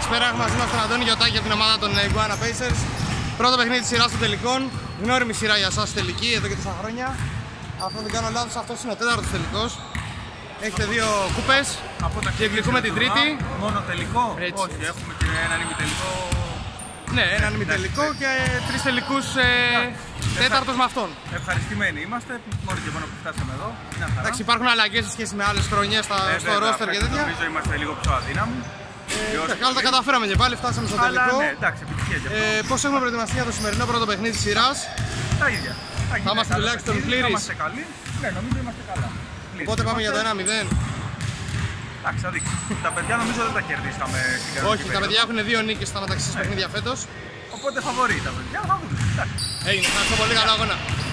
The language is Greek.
Καλησπέρα, μαζί μας τον Αντώνη Γιωτάκη από την ομάδα των Iguana Pacers. Πρώτο παιχνίδι της σειράς των τελικών. Γνώριμη σειρά για εσάς τελική εδώ και 4 χρόνια. Αυτό δεν κάνω λάθος, αυτός είναι ο 4ος τελικός. Έχετε 2 κούπες και εκδικούμε την τρίτη. Μόνο τελικό? Έτσι. Όχι, έχουμε και έναν ημιτελικό. Ναι, έναν ημιτελικό και 3 τελικούς τέταρτος με αυτόν. Ευχαριστημένοι είμαστε, μόνο και μόνο που φτάσαμε εδώ. Εντάξει, υπάρχουν αλλαγές σε σχέση με άλλες χρονιές στο roster και τέτοια. Νομίζω είμαστε λίγο πιο αδύναμοι. Καλά τα καταφέραμε και πάλι, φτάσαμε στο τελικό. Ναι, εντάξει, επιτυχία και αυτό. Πώς έχουμε προετοιμαστεί για το σημερινό πρώτο παιχνίδι της σειράς? Τα ίδια. Θα είμαστε τουλάχιστον πλήρεις. Είμαστε καλοί. Ναι, νομίζω είμαστε καλά. Οπότε πάμε για το 1-0. Εντάξει, θα δείξει. Τα παιδιά νομίζω δεν τα κερδίσαμε στην κανονική Όχι, τα παιδιά έχουν 2 νίκες στα μεταξύ παιχνίδια φέτος. Οπότε φαβορεί τα παιδιά, θα δούμε. Έγινε, ευχαριστώ πολύ, καλό αγώνα.